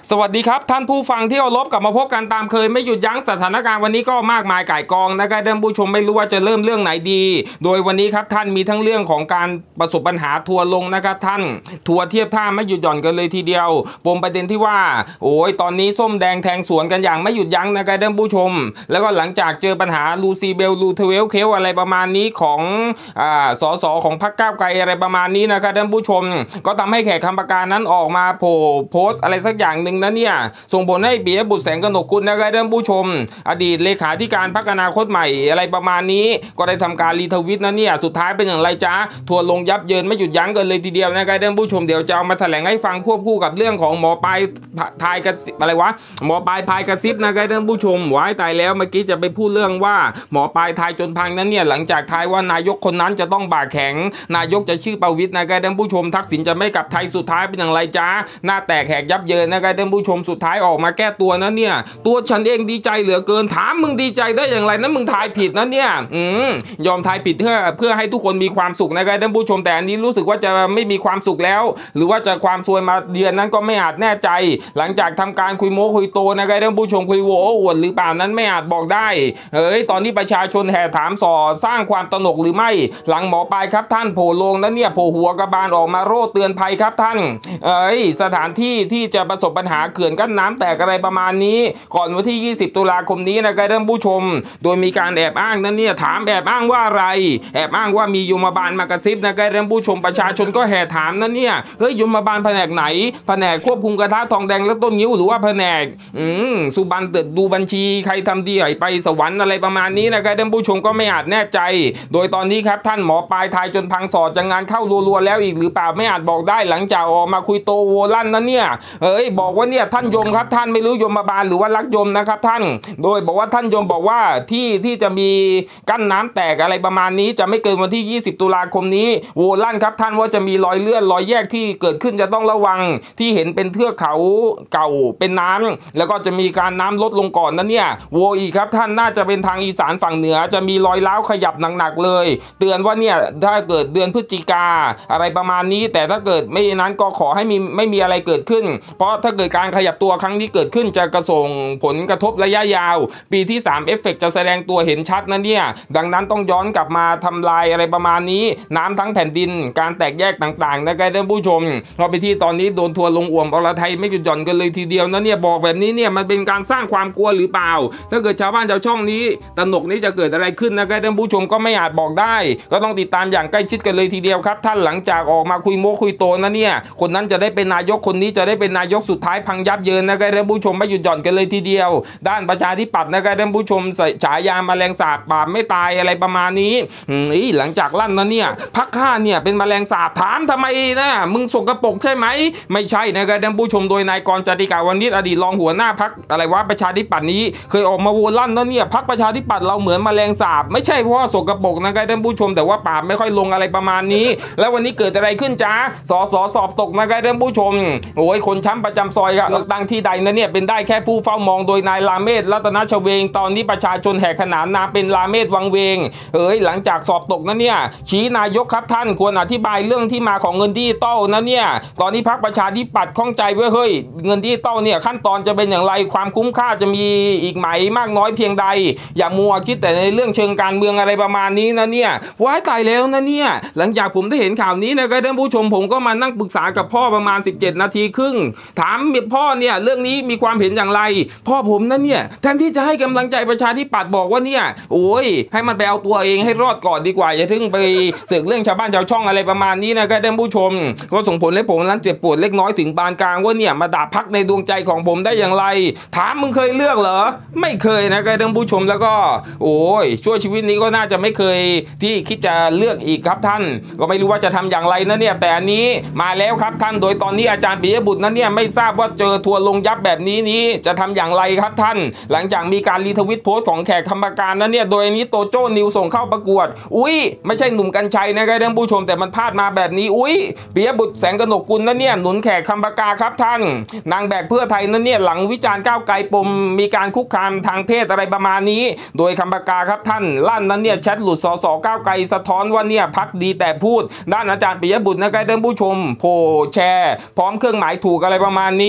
สวัสดีครับท่านผู้ฟังที่เคารพกลับมาพบกันตามเคยไม่หยุดยั้งสถานการณ์วันนี้ก็มากมายก่ายกองนะครับท่านผู้ชมไม่รู้ว่าจะเริ่มเรื่องไหนดีโดยวันนี้ครับท่านมีทั้งเรื่องของการประสบปัญหาทัวร์ลงนะครับท่านทัวร์เทียบท่าไม่หยุดหย่อนกันเลยทีเดียวปมประเด็นที่ว่าโอ้ยตอนนี้ส้มแดงแทงสวนกันอย่างไม่หยุดยั้งนะครับท่านผู้ชมแล้วก็หลังจากเจอปัญหาลูซีเบลลูเทเวลเคลอะไรประมาณนี้ของส.ของพรรคก้าวไกลอะไรประมาณนี้นะครับท่านผู้ชมก็ทำให้แขกคำปากานั้นออกมาโพสอะไรสักอย่างหนึ่งนะเนี่ยส่งผลให้ปิยบุตรแสงกนกกุลนะครับท่านผู้ชมอดีตเลขาธิการพรรคอนาคตใหม่อะไรประมาณนี้ก็ได้ทำการรีทวิตนะเนี่ยสุดท้ายเป็นอย่างไรจ๊ะทัวร์ลงยับเยินไม่หยุดยั้งกันเลยทีเดียวนะครับท่านผู้ชมเดี๋ยวจะเอามาแถลงให้ฟังควบคู่กับเรื่องของหมอปลายทายกระซิบอะไรวะหมอปลายพายกระซิบนะครับท่านผู้ชมว้ายตายแล้วเมื่อกี้จะไปพูดเรื่องว่าหมอปลายทายจนพังนั้นเนี่ยหลังจากทายว่านายกคนนั้นจะต้องบากแข็งนายกจะชื่อประวิตรนะครับท่านผู้ชมทักษิณจะไม่กลับไทยสุดท้ายเป็นอย่างไรจ๊ะหน้าแตกแหกยับเยินนะครับท่านผู้ชมสุดท้ายออกมาแก้ตัวนะเนี่ยตัวฉันเองดีใจเหลือเกินถามมึงดีใจได้อย่างไรนะมึงทายผิดนะเนี่ยยอมทายผิดเพื่อให้ทุกคนมีความสุขนะครับท่านผู้ชมแต่อันนี้รู้สึกว่าจะไม่มีความสุขแล้วหรือว่าจะความซวยมาเดือนนั้นก็ไม่อาจแน่ใจหลังจากทำการคุยโม้คุยโตนะครับท่านผู้ชมคุยโว้อวดหรือเปล่านั้นไม่อาจบอกได้ตอนนี้ประชาชนแห่ถามส่อสร้างความตระหนกหรือไม่หลังหมอปลายครับท่านโผล่ลงนั้นเนี่ยโผล่หัวกระบาลออกมาโร่เตือนภัยครับท่านสถานที่ที่จะประสบปัญหาเขื่อนกั้นน้ำแตกอะไรประมาณนี้ก่อนวันที่20ตุลาคมนี้นะครับท่านผู้ชมโดยมีการแอบอ้างนั้นเนี่ยถามแอบอ้างว่าอะไรแอบอ้างว่ามียมบาลมากระซิบนะครับท่านผู้ชมประชาชนก็แห่ถามนั้นเนี่ยเฮ้ยยมบาลแผนกไหนแผนกควบคุมกระทะทองแดงและต้นงิ้วหรือว่าแผนกสุบันเติดดูบัญชีใครทำดีไปสวรรค์อะไรประมาณนี้นะครับท่านผู้ชมก็ไม่อาจแน่ใจโดยตอนนี้ครับท่านหมอปลายทายจนพังสอดจะงานเข้ารัวๆแล้วอีกหรือเปล่าไม่อาจบอกได้หลังจากออกมาคุยโตโวลั่นนั้นเนี่ยบอกว่าเนี่ยท่านยมครับท่านไม่รู้ยมบาลหรือว่ารักยมนะครับท่านโดยบอกว่าท่านยมบอกว่าที่จะมีกั้นน้ำแตกอะไรประมาณนี้จะไม่เกินวันที่20ตุลาคมนี้โวลั่นครับท่านว่าจะมีรอยเลื่อนรอยแยกที่เกิดขึ้นจะต้องระวังที่เห็นเป็นเทือกเขาเก่าเป็นน้ำแล้วก็จะมีการน้ำลดลงก่อนนั้นเนี่ยโวอีกครับท่านน่าจะเป็นทางอีสานฝั่งเหนือจะมีรอยร้าวขยับหนักๆเลยเตือนว่าเนี่ยถ้าเกิดเดือนพฤศจิกาอะไรประมาณนี้แต่ถ้าเกิดไม่นั้นก็ขอให้ไม่มีอะไรเกิดขึ้นเพราะถ้าเกิดการขยับตัวครั้งนี้เกิดขึ้นจะกระส่งผลกระทบระยะยาวปีที่3เอฟเฟกต์จะแสดงตัวเห็นชัดนะเนี่ยดังนั้นต้องย้อนกลับมาทำลายอะไรประมาณนี้น้ำทั้งแผ่นดินการแตกแยกต่างๆนะครับท่านผู้ชมพอไปที่ตอนนี้โดนทัวร์ลงอ่วมอรไทยไม่หยุดหย่อนกันเลยทีเดียวนะเนี่ยบอกแบบนี้เนี่ยมันเป็นการสร้างความกลัวหรือเปล่าถ้าเกิดชาวบ้านชาวช่องนี้ตระหนกนี้จะเกิดอะไรขึ้นนะครับท่านผู้ชมก็ไม่อาจบอกได้ก็ต้องติดตามอย่างใกล้ชิดกันเลยทีเดียวครับท่านหลังจากออกมาคุยโม้คุยโตนะเนี่ยคนนั้นจะได้เป็นนายกคนนี้จะได้เป็นนายกสุดท้ายพังยับเยินนะครับท่านผู้ชมไม่หยุดหย่อนกันเลยทีเดียวด้านประชาธิปัตย์นะครับท่านผู้ชมฉายาแมลงสาบปราบไม่ตายอะไรประมาณนี้หลังจากลั่นนะเนี่ยพรรคข้าเนี่ยเป็นแมลงสาบถามทำไมนะมึงสกปรกใช่ไหมไม่ใช่นะครับท่านผู้ชมโดยนายกรจติกาวนิชอดีตรองหัวหน้าพรรคอะไรวะประชาธิปัตย์นี้เคยออกมาโวลั่นนะเนี่ยพรรคประชาธิปัตย์เราเหมือนแมลงสาบไม่ใช่เพราะว่าสกปรกนะครับท่านผู้ชมแต่ว่าปราบไม่ค่อยลงอะไรประมาณนี้แล้ววันนี้เกิดอะไรขึ้นจ้าสอบตกนะครับท่านผู้ชมโอ้ยคนช้ำประจำซอยครับเลือกตั้งที่ใดนะเนี่ยเป็นได้แค่ผู้เฝ้ามองโดยนายลาเมศรัตนชเวงตอนนี้ประชาชนแห่ขนานนามเป็นลาเมศวังเวงหลังจากสอบตกนะเนี่ยชี้นายกครับท่านควรอธิบายเรื่องที่มาของเงินดิจิตอลนะเนี่ยตอนนี้พรรคประชาธิปัตย์ข้องใจไว้เฮ้ยเงินดิจิตอลเนี่ยขั้นตอนจะเป็นอย่างไรความคุ้มค่าจะมีอีกไหมมากน้อยเพียงใดอย่ามัวคิดแต่ในเรื่องเชิงการเมืองอะไรประมาณนี้นะเนี่ยว้ายตายแล้วนะเนี่ยหลังจากผมได้เห็นข่าวนี้นะครับท่านผู้ชมผมก็มานั่งปรึกษากับพ่อประมาณ17นาทีครึ่งถามพ่อเนี่ยเรื่องนี้มีความเห็นอย่างไรพ่อผมนั่นเนี่ยแทนที่จะให้กำลังใจประชาธิปัตย์บอกว่าเนี่ยโอ้ยให้มันไปเอาตัวเองให้รอดก่อนดีกว่าอย่าถึงไปเสือกเรื่องชาวบ้านชาวช่องอะไรประมาณนี้นะครับท่านผู้ชมก็ส่งผลให้ผมนั้นเจ็บปวดเล็กน้อยถึงปานกลางว่าเนี่ยมาด่าพรรคในดวงใจของผมได้อย่างไรถามมึงเคยเลือกเหรอไม่เคยนะครับท่านผู้ชมแล้วก็โอ้ยช่วชีวิตนี้ก็น่าจะไม่เคยที่คิดจะเลือกอีกครับท่านก็ไม่รู้ว่าจะทำอย่างไรนะเนี่ยแต่อันนี้มาแล้วครับท่านโดยตอนนี้อาจารย์ปิยบุตรนั้นเนี่ยไม่ทราบว่าเจอทัวร์ลงยับแบบนี้จะทำอย่างไรครับท่านหลังจากมีการรีทวิตโพสต์ของแขกคำปากานั้นเนี่ยโดยนี้โตโจ้นิวส่งเข้าประกวดอุ้ยไม่ใช่หนุ่มกัญชัยนะครับท่านผู้ชมแต่มันพลาดมาแบบนี้อุ้ยปิยบุตรแสงกนกกุลนั้นเนี่ยหนุนแขกคำปากาครับท่านนางแบกเพื่อไทยนั้นเนี่ยหลังวิจารณ์ก้าวไกลปมมีการคุกคามทางเพศอะไรประมาณนี้โดยคำปากาครับท่านลั่นนั้นเนี่ยแชทหลุดส.ก้าวไกลสะท้อนว่าเนี่ยพรรคดีแต่พูดด้านอาจารย์ปิยบุตรนะครับท่านผู้ชมโพแชร์พร้อมเครื่องหมายถูกอะไรประมาณนี้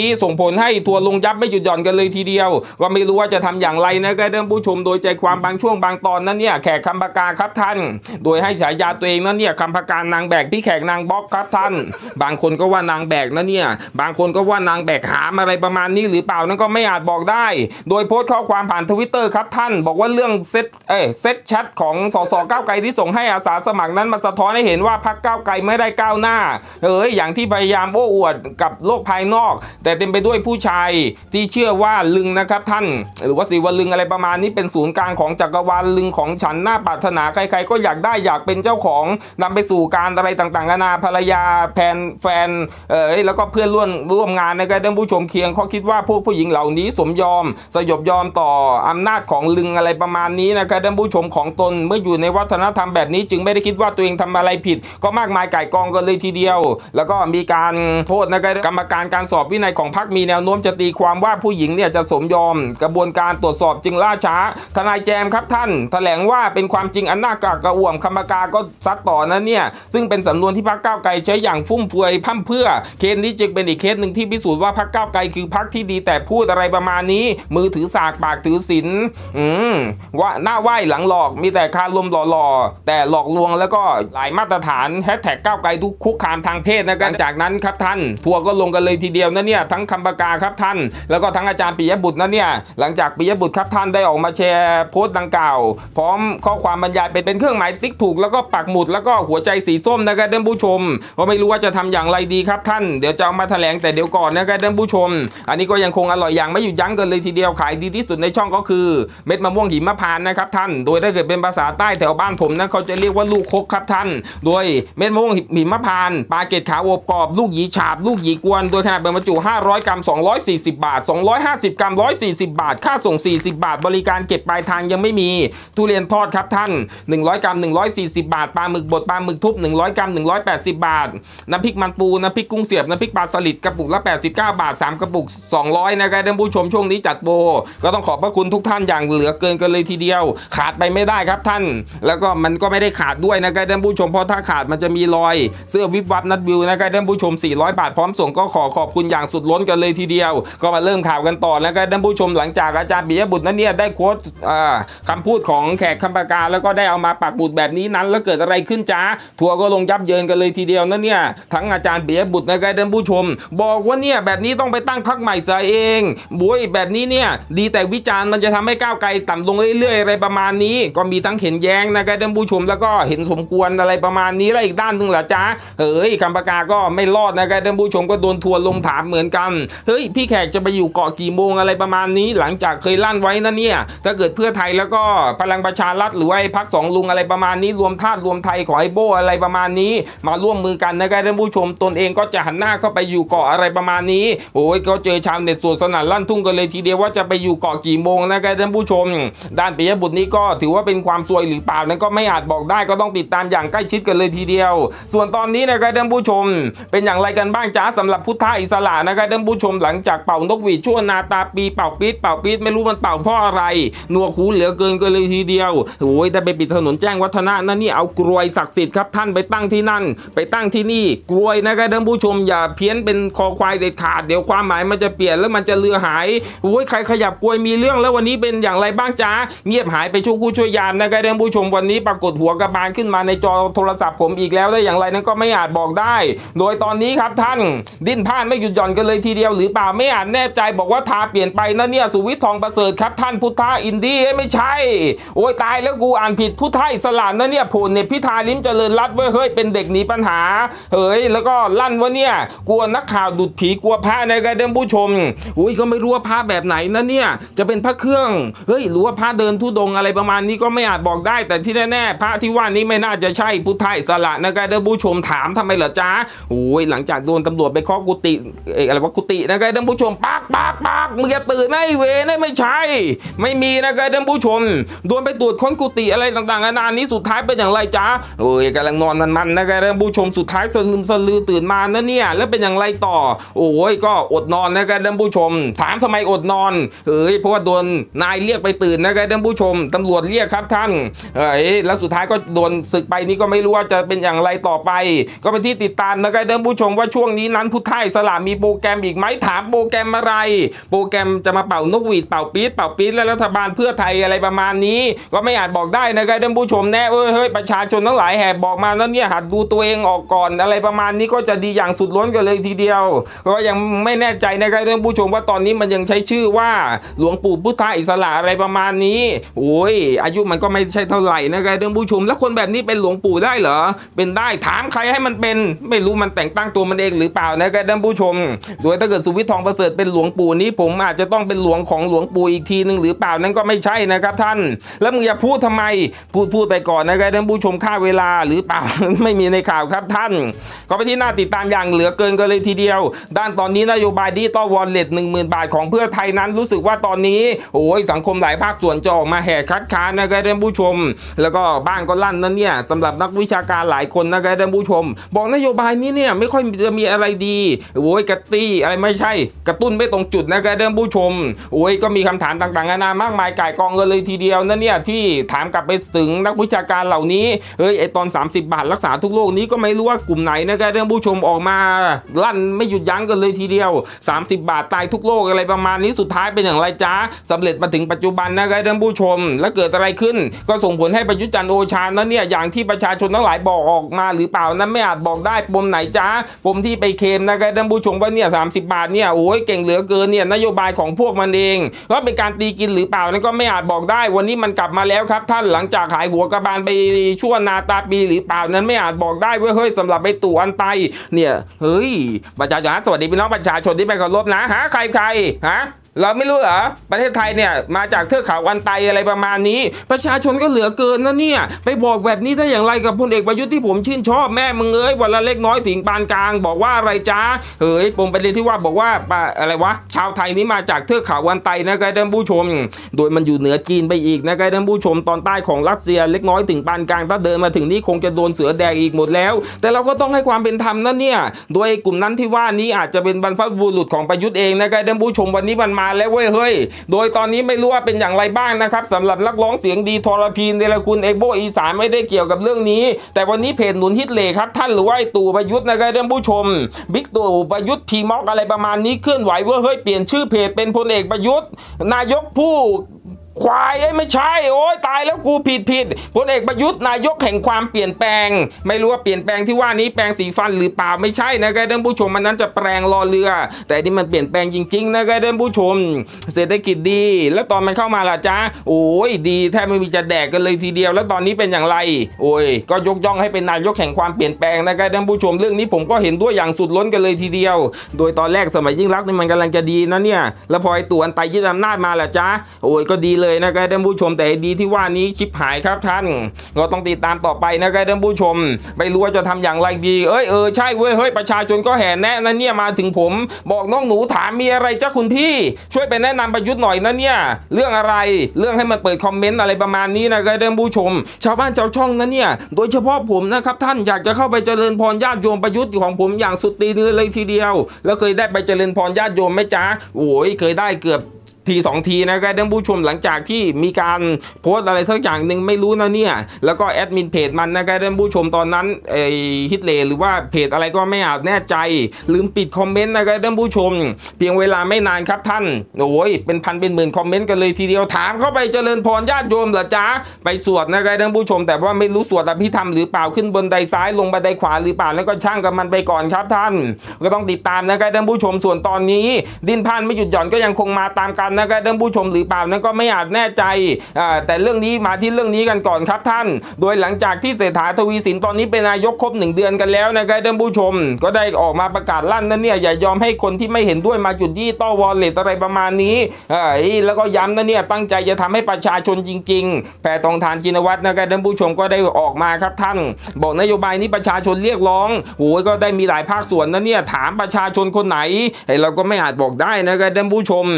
ส่งผลให้ทัวร์ลงยับไม่หยุดหย่อนกันเลยทีเดียวก็ไม่รู้ว่าจะทำอย่างไรนะครับท่านผู้ชมโดยใจความบางช่วงบางตอนนั้นเนี่ยแขกคำปากาครับท่านโดยให้ฉายาตัวเองนั้นเนี่ยคำปากานางแบกพี่แขกนางบล็อกครับท่านบางคนก็ว่านางแบกนะเนี่ยบางคนก็ว่านางแบกหามอะไรประมาณนี้หรือเปล่านั้นก็ไม่อาจบอกได้โดยโพสต์ข้อความผ่าน Twitter ครับท่านบอกว่าเรื่องเซตแชทของสสก้าวไกลที่ส่งให้อาสาสมัครนั้นมาสะท้อนให้เห็นว่าพรรคก้าวไกลไม่ได้ก้าวหน้าอย่างที่พยายามโอ้อวดกับโลกภายนอกแต่เต็มไปด้วยผู้ชายที่เชื่อว่าลึงนะครับท่านหรือว่าศิวลึงอะไรประมาณนี้เป็นศูนย์กลางของจักรวาลลึงของฉันน่าปรารถนาใครๆก็อยากได้อยากเป็นเจ้าของนำไปสู่การอะไรต่างๆนานาภรรยาแฟนแล้วก็เพื่อนร่วมงานนะครับท่านผู้ชมเคียงเขาคิดว่าพวกผู้หญิงเหล่านี้สมยอมสยบยอมต่ออำนาจของลึงอะไรประมาณนี้นะครับท่านผู้ชมของตนเมื่ออยู่ในวัฒนธรรมแบบนี้จึงไม่ได้คิดว่าตัวเองทำอะไรผิดก็มากมายก่ายกองกันเลยทีเดียวแล้วก็มีการโทษนะครับกรรมการการสอบวินัยของพรรคมีแนวโน้มจะตีความว่าผู้หญิงเนี่ยจะสมยอมกระบวนการตรวจสอบจึงล่าช้าทนายแจมครับท่านแถลงว่าเป็นความจริงอันน่ากระอ่วมกรรมการก็ซัดต่อนะเนี่ยซึ่งเป็นสำนวนที่พรรคก้าวไกลใช้อย่างฟุ่มเฟือยพั่มเพื่อเคสนี้จึงเป็นอีกเคสหนึ่งที่พิสูจน์ว่าพรรคก้าวไกลคือพรรคที่ดีแต่พูดอะไรประมาณนี้มือถือสากปากถือศีลว่าหน้าไหว้หลังหลอกมีแต่คารมหล่อๆแต่หลอกลวงแล้วก็หลายมาตรฐานแฮชแท็กก้าวไกลทุกคุกคามทางเพศนะครับจากนั้นครับท่านทัวร์ก็ลงกันเลยทีเดียวนะเนี่ยทั้งคำปากาครับท่านแล้วก็ทั้งอาจารย์ปิยบุตรนะเนี่ยหลังจากปิยบุตรครับท่านได้ออกมาแชร์โพสต์ดังกล่าวพร้อมข้อความบรรยายเป็นเครื่องหมายติ๊กถูกแล้วก็ปักหมุดแล้วก็หัวใจสีส้มนะครับท่านผู้ชมก็ไม่รู้ว่าจะทำอย่างไรดีครับท่านเดี๋ยวจะเอามาแถลงแต่เดี๋ยวก่อนนะครับท่านผู้ชมอันนี้ก็ยังคงอร่อยอย่างไม่หยุดยั้งกันเลยทีเดียวขายดีที่สุดในช่องก็คือเม็ดมะม่วงหิมพานต์นะครับท่านโดยถ้าเกิดเป็นภาษาใต้แถวบ้านผมนะเขาจะเรียกว่าลูกคกครับท่านโดยเม็ดมะม่วงหิมพานต์ปลาเกตขาวอบกรอบลูกหยีฉาบลูกหยีกวนโดยขนาดบรรจุ500กรัม240บาท250กรัม140บาทค่าส่ง40บาทบริการเก็บปลายทางยังไม่มีทุเรียนทอดครับท่าน100กรัม140บาทปลาหมึกบดปลาหมึกทุบ100กรัม180บาทน้ำพริกมันปูน้ำพริกกุ้งเสียบน้ำพริกปลาสลิดกระปุกละ89บาท3กระปุก200นะครับท่านผู้ชมช่วงนี้จัดโปรก็ต้องขอบพระคุณทุกท่านอย่างเหลือเกินกันเลยทีเดียวขาดไปไม่ได้ครับท่านแล้วก็มันก็ไม่ได้ขาดด้วยนะครับท่านผู้ชมเพราะถ้าขาดมันจะมีรอยเสื้อวิบวับนัดวิวนะครับท่านผู้ชม400บาทพร้อมส่งก็ขอบคุณอย่างสุดล้นกันเลยทีเดียวก็มาเริ่มข่าวกันต่อแล้วก็ท่านผู้ชมหลังจากอาจารย์ปิยบุตรนั้นเนี่ยได้โค้ดคำพูดของแขกคำปากาแล้วก็ได้เอามาปักหมุดแบบนี้นั้นแล้วเกิดอะไรขึ้นจ้าทัวร์ก็ลงยับเยินกันเลยทีเดียวนั่นเนี่ยทั้งอาจารย์ปิยบุตรนะครับท่านผู้ชมบอกว่าเนี่ยแบบนี้ต้องไปตั้งพรรคใหม่ซะเองบุ้ยแบบนี้เนี่ยดีแต่วิจารณ์มันจะทำให้ก้าวไกลต่ำลงเรื่อยๆอะไรประมาณนี้ก็มีทั้งเห็นแย้งนะครับท่านผู้ชมแล้วก็เห็นสมควรอะไรประมาณนี้แล้วอีกด้านหนึ่งล่ะจ้าคำปากาก็ไม่รอดนะครับท่านผู้ชมก็โดนทัวร์ลงถามเหมือนกันพี่แขกจะไปอยู่เกาะกี่โมงอะไรประมาณนี้หลังจากเคยลั่นไว้นะเนี่ยถ้าเกิดเพื่อไทยแล้วก็พลังประชารัฐหรือว่าพรรคสองลุงอะไรประมาณนี้รวมธาตุรวมไทยขอไอ้โบอะไรประมาณนี้มาร่วมมือกันนะครับท่านผู้ชมตนเองก็จะหันหน้าเข้าไปอยู่เกาะอะไรประมาณนี้โอ้ยก็เจอชาวเน็ตสวนสนั่นลั่นทุ่งกันเลยทีเดียวว่าจะไปอยู่เกาะกี่โมงนะครับท่านผู้ชมด้านปิยบุตรนี้ก็ถือว่าเป็นความซวยหรือเปล่านั้นก็ไม่อาจบอกได้ก็ต้องติดตามอย่างใกล้ชิดกันเลยทีเดียวส่วนตอนนี้นะครับท่านผู้ชมเป็นอย่างไรกันบ้างจ้าสำหรับพุทธอิสระนะครับท่านผู้ชมหลังจากเป่านกหวีดชั่วนาตาปีเป่าปี๊ดไม่รู้มันเป่าเพราะอะไรหนวกหูเหลือเกินกันเลยทีเดียวโอ้ยแต่ไปปิดถนนแจ้งวัฒนะนั่นนี่เอากรวยศักดิ์สิทธิ์ครับท่านไปตั้งที่นั่นไปตั้งที่นี่กรวยนะครับท่านผู้ชมอย่าเพี้ยนเป็นคอควายเด็ดขาดเดี๋ยวความหมายมันจะเปลี่ยนแล้วมันจะเลือหายโอ้ยใครขยับกรวยมีเรื่องแล้ววันนี้เป็นอย่างไรบ้างจ้าเงียบหายไปชั่วคู่ชั่วยามนะครับท่านผู้ชมวันนี้ปรากฏหัวกระบาลขึ้นมาในจอโทรศัพท์ผมอีกแล้วได้อย่างไรนั้นก็ไม่อาจบอกได้โดยตอนนี้ครับท่านดิ้นพลาดไม่หยุดหย่อนกันเลยทีเดียวหรือเปล่าไม่อาจแน่ใจบอกว่าทาเปลี่ยนไปนะเนี่ยสุวิทย์ทองประเสริฐครับท่านพุทธอินดี้ไม่ใช่โอ้ยตายแล้วกูอ่านผิดพุทธอิสระนะเนี่ยผลเนี่ยพิธาลิ้มเจริญรัตน์เฮ้ยเป็นเด็กหนีปัญหาแล้วก็ลั่นว่าเนี่ยกลัวนักข่าวดุดผีกลัวพระนะครับท่านผู้ชมอุ้ยก็ไม่รู้ว่าพระแบบไหนนะเนี่ยจะเป็นพระเครื่องหรือว่าพระเดินธุดงค์อะไรประมาณนี้ก็ไม่อาจบอกได้แต่ที่แน่ๆพระที่ว่านี้ไม่น่าจะใช่พุทธอิสระนะครับท่านผู้ชมถามทำไมเหรอจ้าโอ้ยหลังจากโดนตำรวจไปเคาะกุฏิอะไรวะกุฏินะครับท่านผู้ชมปากมึงจะตื่นไม่เวนะไม่ใช่ไม่มีนะครับท่านผู้ชมโดนไปตรวจค้นกุฏิอะไรต่างๆนานานี้สุดท้ายเป็นอย่างไรจ้าโอ้ยกำลังนอนมันนะครับท่านผู้ชมสุดท้ายสลือตื่นมานะเนี่ยแล้วเป็นอย่างไรต่อโอ้ยก็อดนอนนะครับท่านผู้ชมถามทำไมอดนอนเพราะว่าโดนนายเรียกไปตื่นนะครับท่านผู้ชมตำรวจเรียกครับท่านแล้วสุดท้ายก็โดนศึกไปนี่ก็ไม่รู้ว่าจะเป็นอย่างไรต่อไปก็เป็นที่ติดตามนะครับท่านผู้ชมว่าช่วงนี้นั้นพุทธอิสระมีโปรแกรรมอีกไหมถามโปรแกรมอะไรโปรแกรมจะมาเป่านกหวีดเป่าปี๊ดและรัฐบาลเพื่อไทยอะไรประมาณนี้ก็ไม่อาจบอกได้นะครับท่านผู้ชมแน่เฮ้ยประชาชนทั้งหลายแหบบอกมาแล้วเนี่ยหัดดูตัวเองออกก่อนอะไรประมาณนี้ก็จะดีอย่างสุดล้นกันเลยทีเดียวก็ยังไม่แน่ใจนะครับท่านผู้ชมว่าตอนนี้มันยังใช้ชื่อว่าหลวงปู่พุทธอิสระอะไรประมาณนี้โอ้ยอายุมันก็ไม่ใช่เท่าไหร่นะครับท่านผู้ชมแล้วคนแบบนี้เป็นหลวงปู่ได้เหรอเป็นได้ถามใครให้มันเป็นไม่รู้มันแต่งตั้งตัวมันเองหรือเปล่านะครับท่านผู้ชมโดยถ้าเกิดสุวิทย์ทองประเสริฐเป็นหลวงปู่นี้ผมอาจจะต้องเป็นหลวงของหลวงปู่อีกทีนึงหรือเปล่านั้นก็ไม่ใช่นะครับท่านแล้วมึงอย่าพูดทำไมพูดไปก่อนนะครับท่านผู้ชมค่าเวลาหรือเปล่า ไม่มีในข่าวครับท่านก็ไปที่น่าติดตามอย่างเหลือเกินกันเลยทีเดียวด้านตอนนี้นโยบายดิจิตอลวอลเล็ต 10,000 บาทของเพื่อไทยนั้นรู้สึกว่าตอนนี้โอ้ยสังคมหลายภาคส่วนจะออกมาแห่คัดค้านนะครับท่านผู้ชมแล้วก็บ้านก็ลั่นนั่นเนี่ยสำหรับนักวิชาการหลายคนนะครับท่านผู้ชมบอกนโยบายนี้เนี่ยไม่ค่อยจะมีอะไรดีโอ้ยกระตี้อะไรไม่ใช่กระตุ้นไม่ตรงจุดนะครับท่านผู้ชมโอ้ยก็มีคำถามต่างๆนานามากมายก่ายกองกันเลยทีเดียวนั่นเนี่ยที่ถามกลับไปถึงนักวิชาการเหล่านี้เฮ้ยไอตอน30 บาทรักษาทุกโรคนี้ก็ไม่รู้ว่ากลุ่มไหนนะครับท่านผู้ชมออกมาลั่นไม่หยุดยั้งกันเลยทีเดียว30 บาทตายทุกโรคอะไรประมาณนี้สุดท้ายเป็นอย่างไรจ้าสำเร็จมาถึงปัจจุบันนะครับท่านผู้ชมแล้วเกิดอะไรขึ้นก็ส่งผลให้ประยุทธ์จันทร์โอชานั้นเนี่ยอย่างที่ประชาชนทั้งหลายบอกออกมาหรือเปล่านั้นไม่อาจบอกได้ปมไหนจ้าปมที่ไปเคลมนะครับท่านผู้ชมว่าเนี่ย30 บาทเนี่ยโอ้ยเก่งเหลือเกินเนี่ยนโยบายของพวกมันเองว่าเป็นการตีกินหรือเปล่านั้นก็ไม่อาจบอกได้วันนี้มันกลับมาแล้วครับท่านหลังจากหายหัวกระบาลไปชั่วนาตาปีหรือเปล่านั้นไม่อาจบอกได้ว่าเฮ้ยสำหรับไปตู่อันไตเนี่ยเฮ้ยประชาชนสวัสดีพี่น้องประชาชนที่ไปเคารพนะใครฮะเราไม่รู้เหรอประเทศไทยเนี่ยมาจากเทือกเขาอันไตอะไรประมาณนี้ประชาชนก็เหลือเกินนะเนี่ยไปบอกแบบนี้ได้อย่างไรกับพลเอกประยุทธ์ที่ผมชื่นชอบแม่มึงเอ้ยวันละเล็กน้อยถึงปานกลางบอกว่าอะไรจ้าเฮ้ยปมประเด็นที่ว่าบอกว่าอะไรวะชาวไทยนี้มาจากเทือกเขาอันไตนะครับท่านผู้ชมโดยมันอยู่เหนือจีนไปอีกนะครับท่านผู้ชมตอนใต้ของรัสเซียเล็กน้อยถึงปานกลางถ้าเดินมาถึงนี่คงจะโดนเสือแดกอีกหมดแล้วแต่เราก็ต้องให้ความเป็นธรรมนะเนี่ยโดยกลุ่มนั้นที่ว่านี้อาจจะเป็นบรรพบุรุษของประยุทธ์เองนะครับท่านผู้ชมวันนี้มันมาแล้วเว้ยเฮ้ยโดยตอนนี้ไม่รู้ว่าเป็นอย่างไรบ้างนะครับสำหรับนักร้องเสียงดีทรพีเนรคุณเอโบอีสานไม่ได้เกี่ยวกับเรื่องนี้แต่วันนี้เพจหนุนฮิตเลครับท่านหรือว่าตู่ประยุทธ์นะครับท่านผู้ชมบิ๊กตู่ประยุทธ์พีม็อกอะไรประมาณนี้เคลื่อนไหวว่าเฮ้ยเปลี่ยนชื่อเพจเป็นพลเอกประยุทธ์นายกผู้ควายไม่ใช่โอ้ยตายแล้วกูผิดพลเอกประยุทธ์นายกแห่งความเปลี่ยนแปลงไม่รู้ว่าเปลี่ยนแปลงที่ว่านี้แปลงสีฟันหรือเปล่าไม่ใช่นะครับท่านผู้ชมมันนั้นจะแปลงรอเรือแต่นี่มันเปลี่ยนแปลงจริงๆนะครับท่านผู้ชมเศรษฐกิจดีแล้วตอนมันเข้ามาล่ะจ้าโอ้ยดีแทบไม่มีจะแดกกันเลยทีเดียวแล้วตอนนี้เป็นอย่างไรโอ้ยก็ยกย่องให้เป็นนายกแห่งความเปลี่ยนแปลงนะครับท่านผู้ชมเรื่องนี้ผมก็เห็นด้วยอย่างสุดล้นกันเลยทีเดียวโดยตอนแรกสมัยยิ่งรักนี่มันกำลังจะดีนะเนี่ยแล้วพอไอ้ตู่อันไตยึดอำนาจมาล่ะจ้าโอ้ยก็ดีเลยนะครับท่านผู้ชมแต่ดีที่ว่านี้ชิบหายครับท่านก็ต้องติดตามต่อไปนะครับท่านผู้ชมไม่รู้ว่าจะทำอย่างไรดีใช่เว้ยเฮ้ยประชาชนก็แห่แนะนะเนี่ยมาถึงผมบอกน้องหนูถามมีอะไรจ้าคุณพี่ช่วยไปแนะนำประยุทธ์หน่อยนะเนี่ยเรื่องอะไรเรื่องให้มันเปิดคอมเมนต์อะไรประมาณนี้นะครับท่านผู้ชมชาวบ้านชาวช่องนะเนี่ยโดยเฉพาะผมนะครับท่านอยากจะเข้าไปเจริญพรญาติโยมประยุทธ์ของผมอย่างสุดตีนเลยทีเดียวแล้วเคยได้ไปเจริญพรญาติโยมไหมจ๊ะโอ้ยเคยได้เกือบที2 ทีนะครับท่านผู้ชมหลังจากที่มีการโพสต์อะไรสักอย่างหนึ่งไม่รู้นะเนี่ยแล้วก็แอดมินเพจมันนะครับท่านผู้ชมตอนนั้นฮิตเลหรือว่าเพจอะไรก็ไม่อาจแน่ใจลืมปิดคอมเมนต์นะครับท่านผู้ชมเพียงเวลาไม่นานครับท่านโอ้ยเป็นพันเป็นหมื่นคอมเมนต์กันเลยทีเดียวถามเข้าไปเจริญพรญาติโยมเหรอจ๊ะไปสวดนะครับท่านผู้ชมแต่ว่าไม่รู้สวดอภิธรรมหรือเปล่าขึ้นบนไดซ้ายลงบันไดขวาหรือเปล่าแล้วก็ช่างกับมันไปก่อนครับท่านก็ต้องติดตามนะครับท่านผู้ชมส่วนตอนนี้ดิ้นพล่านไม่หยุดหย่อนก็ยังคงมาตามกันนะครับท่านผู้ชมหรือเปล่านั้นก็ไม่อาจแน่ใจแต่เรื่องนี้มาที่เรื่องนี้กันก่อนครับท่านโดยหลังจากที่เศรษฐาทวีสินตอนนี้เป็นนายกครบ1 เดือนกันแล้วนะครับท่านผู้ชมก็ได้ออกมาประกาศลั่นนั่นเนี่ยอย่ายอมให้คนที่ไม่เห็นด้วยมาจุดยี่ต้อวอลเล็ตอะไรประมาณนี้แล้วก็ย้ำนั่นเนี่ยตั้งใจจะทำให้ประชาชนจริงๆแพทองธารชินวัตรนะครับท่านผู้ชมก็ได้ออกมาครับท่านบอกนโยบายนี้ประชาชนเรียกร้องโอ้ยก็ได้มีหลายภาคส่วนนั่นเนี่ยถามประชาชนคนไหนเราก็ไม่อาจบอกได้นะครับท่านผู้ชมแล้วมัน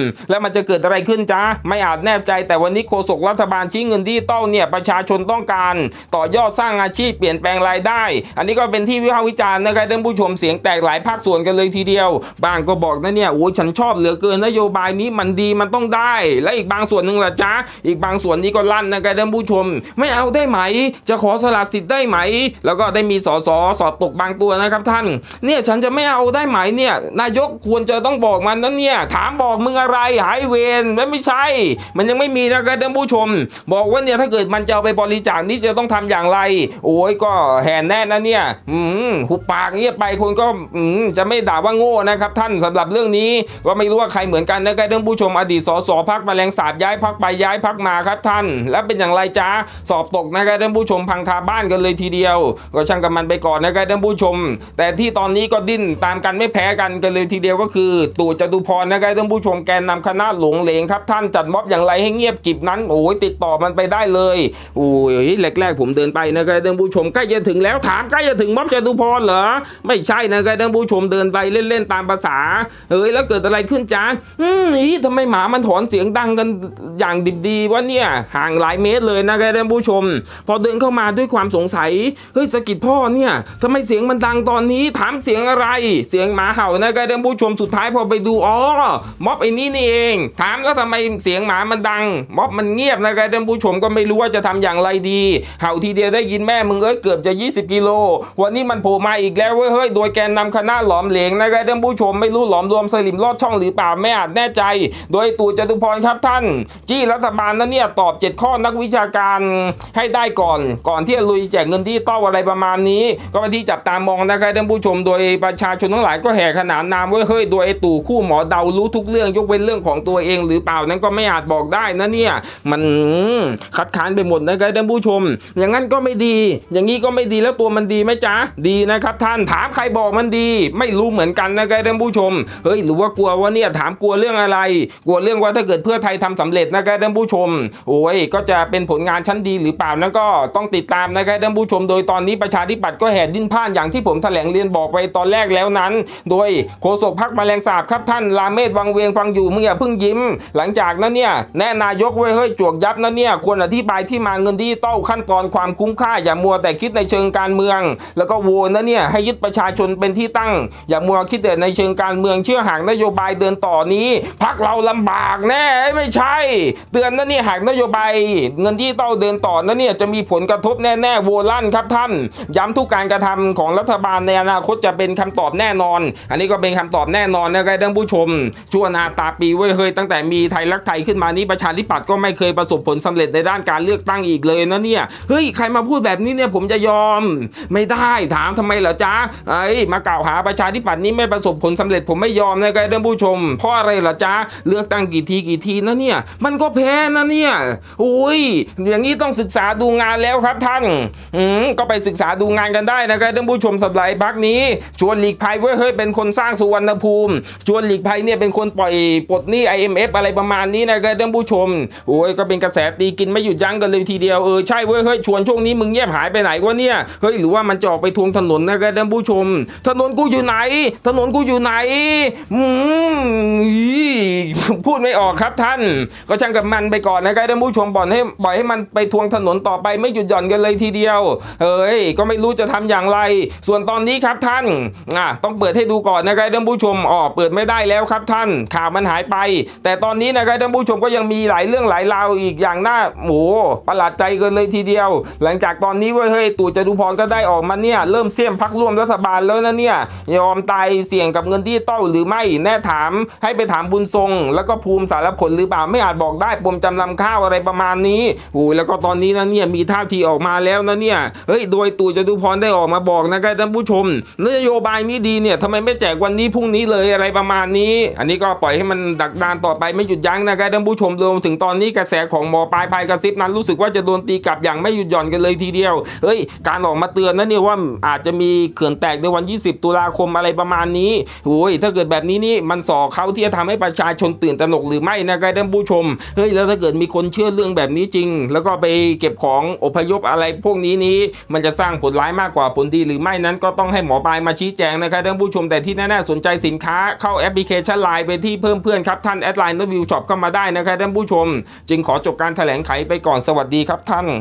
มันจะเกิดอะไรขึ้นจ้าไม่อาจแน่ใจแต่วันนี้โฆษกรัฐบาลชี้เงินดิจิตอลเนี่ยประชาชนต้องการต่อยอดสร้างอาชีพเปลี่ยนแปลงรายได้อันนี้ก็เป็นที่วิพากษ์วิจารณ์นะครับท่านผู้ชมเสียงแตกหลายภาคส่วนกันเลยทีเดียวบางก็บอกนะเนี่ยโอ้ยฉันชอบเหลือเกินนโยบายนี้มันดีมันต้องได้และอีกบางส่วนหนึ่งล่ะจ้าอีกบางส่วนนี้ก็ลั่นนะครับท่านผู้ชมไม่เอาได้ไหมจะขอสละสิทธิ์ได้ไหมแล้วก็ได้มีสสสอบตกบางตัวนะครับท่านเนี่ยฉันจะไม่เอาได้ไหมเนี่ยนายกควรจะต้องบอกมันนั้นเนี่ยถามบอกมึงอะไรหายเวรไม่ใช่มันยังไม่มีนะครับท่านผู้ชมบอกว่าเนี่ยถ้าเกิดมันจะเอาไปบริจาคนี่จะต้องทำอย่างไรโอ้ยก็แห่แน่นะเนี่ยหุบปากเงียบไปคนก็จะไม่ด่าว่าโง่นะครับท่านสำหรับเรื่องนี้ก็ไม่รู้ว่าใครเหมือนกันนะครับท่านผู้ชมอดีตสสพรรคแมลงสาบย้ายพรรคไปย้ายพรรคมาครับท่านแล้วเป็นอย่างไรจ้าสอบตกนะครับท่านผู้ชมพังคาบ้านกันเลยทีเดียวก็ช่างกับมันไปก่อนนะครับท่านผู้ชมแต่ที่ตอนนี้ก็ดิ้นตามกันไม่แพ้กันเลยทีเดียวก็คือตู่จตุพรนะครับท่านผู้ชมแกนนำคณะหลงเหลงครับท่านจัดม็อบอย่างไรให้เงียบกิบนั้นโอ้ยติดต่อมันไปได้เลยโอ้ยแรกๆผมเดินไปนะครับท่านผู้ชมใกล้จะถึงแล้วถามใกล้จะถึงม็อบจตุพรเหรอไม่ใช่นะครับท่านผู้ชมเดินไปเล่นๆตามภาษาแล้วเกิดอะไรขึ้นจ้าทำไมหมามันถอนเสียงดังกันอย่างดิบดีวะเนี่ยห่างหลายเมตรเลยนะครับท่านผู้ชมพอเดินเข้ามาด้วยความสงสัยสะกิดพ่อเนี่ยทำไมเสียงมันดังตอนนี้ถามเสียงอะไรเสียงหมาเห่านะครับท่านผู้ชมสุดท้ายพอไปดูม็อบไอ้นี่เองถามก็ทำไมเสียงหมามันดังม็อบมันเงียบนะครับท่านผู้ชมก็ไม่รู้ว่าจะทำอย่างไรดีเห่าทีเดียวได้ยินแม่มึงเกือบจะ20 กิโลวันนี้มันโผล่มาอีกแล้วเฮ้ยโดยแกนนำคณะหลอมเหลงนะครับท่านผู้ชมไม่รู้หลอมรวมสลิมลอดช่องหรือเปล่าไม่อาจแน่ใจโดยตู่จตุพรครับท่านจี้รัฐบาลนั้นเนี่ยตอบ7ข้อนักวิชาการให้ได้ก่อนที่จะลุยแจกเงินดิจิตอลอะไรประมาณนี้ก็เป็นที่จับตามองนะครับท่านผู้ชมโดยประชาชนทั้งหลายก็แห่ขนานนามว่าเฮ้ยโดยตู่คู่หมอเดารู้ทุกเรื่องยกเว้นเรื่องของตัวเองหรือเปล่านั้นก็ไม่อาจบอกได้นะเนี่ยมันคัดค้านไปหมดนะครับท่านผู้ชมอย่างนั้นก็ไม่ดีอย่างนี้ก็ไม่ดีแล้วตัวมันดีไหมจ๊ะดีนะครับท่านถามใครบอกมันดีไม่รู้เหมือนกันนะครับท่านผู้ชมหรือว่ากลัวว่าเนี่ยถามกลัวเรื่องอะไรกลัวเรื่องว่าถ้าเกิดเพื่อไทยทำสำเร็จนะครับท่านผู้ชมโอ้ยก็จะเป็นผลงานชั้นดีหรือเปล่านั้นก็ต้องติดตามนะครับท่านผู้ชมโดยตอนนี้ประชาธิปัตย์ก็แห่ดิ้นพ่านอย่างที่ผมแถลงเรียนบอกไปตอนแรกแล้วนั้นโดยโฆษกพรรคแมลงสาบครับท่านราเมศวังเวียงฟังอยู่มึงอย่าเพิ่งยิ้มหลังจากนั้นเนี่ยแน่นายกเฮ้ยจวกยับนะเนี่ยควรอธิบายที่มาเงินดิจิตอลขั้นตอนความคุ้มค่าอย่ามัวแต่คิดในเชิงการเมืองแล้วก็โวยนะเนี่ยให้ยึดประชาชนเป็นที่ตั้งอย่ามัวคิดแต่ในเชิงการเมืองเชื่อหากนโยบายเดินต่อนี้พรรคเราลำบากแน่ไม่ใช่เตือนนะเนี่ยหากนโยบายเงินดิจิตอลเดินต่อนะเนี่ยจะมีผลกระทบแน่ๆโวลั่นครับท่านย้ำทุกการกระทำของรัฐบาลในอนาคตจะเป็นคำตอบแน่นอนอันนี้ก็เป็นคำตอบแน่นอนนะครับท่านผู้ชมชั่วนาตาปีเฮ้ยตั้งแต่มีไทยรักไทยขึ้นมานี้ประชาธิปัตย์ก็ไม่เคยประสบผลสำเร็จในด้านการเลือกตั้งอีกเลยนะเนี่ยเฮ้ยใครมาพูดแบบนี้เนี่ยผมจะยอมไม่ได้ถามทำไมเหรอจ๊ะมากล่าวหาประชาธิปัตย์นี้ไม่ประสบผลสำเร็จผมไม่ยอมนะครับท่านผู้ชมเพราะอะไรเหรอจ๊ะเลือกตั้งกี่ทีนะเนี่ยมันก็แพ้นะเนี่ยโอ้ยอย่างนี้ต้องศึกษาดูงานแล้วครับท่านก็ไปศึกษาดูงานกันได้นะครับท่านผู้ชมสัปดาห์พักนี้ชวนหลีกภัยเฮ้ยเป็นคนสร้างสุวรรณภูมิชวนหลีกภัยเนี่ยเป็นคนปล่อยปลดหนี้ IMF อะไรประมาณนี้นะครับท่านผู้ชมโอ้ยก็เป็นกระแสตีกินไม่หยุดยั้งกันเลยทีเดียวใช่เฮ้ยชวนช่วงนี้มึงเงียบหายไปไหนวะเนี่ยหรือว่ามันจะออกไปทวงถนนนะครับท่านผู้ชมถนนกูอยู่ไหนพูดไม่ออกครับท่านก็ช่างกับมันไปก่อนนะครับท่านผู้ชมปล่อยให้มันไปทวงถนนต่อไปไม่หยุดหย่อนกันเลยทีเดียวก็ไม่รู้จะทำอย่างไรส่วนตอนนี้ครับท่านต้องเปิดให้ดูก่อนนะครับท่านผู้ชมเปิดไม่ได้แล้วครับท่านข่าวมันหายไปแต่ตอนนี้นะครับท่านผู้ชมก็ยังมีหลายเรื่องหลายราวอีกอย่างน่าประหลาดใจกันเลยทีเดียวหลังจากตอนนี้ตู่จตุพรก็ได้ออกมาเนี่ยเริ่มเสี่ยมพรรคร่วมรัฐบาลแล้วนะเนี่ยยอมตายเสี่ยงกับเงินดิจิตอลหรือไม่แน่ถามให้ไปถามบุญทรงแล้วก็ภูมิสารผลหรือเปล่าไม่อาจบอกได้ปมจำนำข้าวอะไรประมาณนี้แล้วก็ตอนนี้นะเนี่ยมีท่าทีออกมาแล้วนะเนี่ยโดยตู่จตุพรได้ออกมาบอกนะครับท่านผู้ชมนโยบายนี้ดีเนี่ยทำไมไม่แจกวันนี้พรุ่งนี้เลยอะไรประมาณนี้อันนี้ก็ปล่อยให้มันดักดานต่อไปไม่หยุดยั้งนะครับท่านผู้ชมรวมถึงตอนนี้กระแสของหมอปลายพายกระซิบนั้นรู้สึกว่าจะโดนตีกลับอย่างไม่หยุดหย่อนกันเลยทีเดียวการออกมาเตือนนะเนี่ยว่าอาจจะมีเขื่อนแตกในวัน20 ตุลาคมอะไรประมาณนี้ถ้าเกิดแบบนี้นี่มันส่อเขาที่จะทำให้ประชาชนตื่นตระหนกหรือไม่นะครับท่านผู้ชมแล้วถ้าเกิดมีคนเชื่อเรื่องแบบนี้จริงแล้วก็ไปเก็บของอพยพอะไรพวกนี้มันจะสร้างผลร้ายมากกว่าผลดีหรือไม่นั้นก็ต้องให้หมอปลายมาชี้แจงนะครับท่านผู้ชมแต่ที่แน่ๆสนใจสินค้าเข้าแอปพลิเคชัน LINE ไปที่เพิ่มเพื่อนครับท่านท่านแอดไลน์นวิวช็อปเข้ามาได้นะครับท่านผู้ชมจึงขอจบการแถลงไขไปก่อนสวัสดีครับท่าน